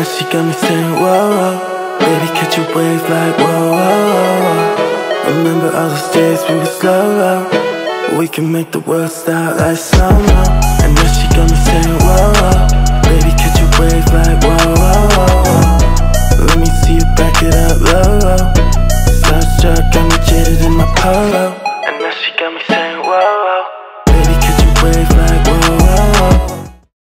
now she got me saying, whoa, whoa. Baby, catch a wave like, whoa, whoa, whoa, whoa. Remember all those days we were slow-mo. We can make the world stop like slow-mo. And now she got me saying, whoa, whoa. Baby, catch a wave like, whoa, whoa, whoa, whoa. Let me see you back it up low, low. Starstruck, got me jaded in my polo. And now she got me saying, whoa, whoa.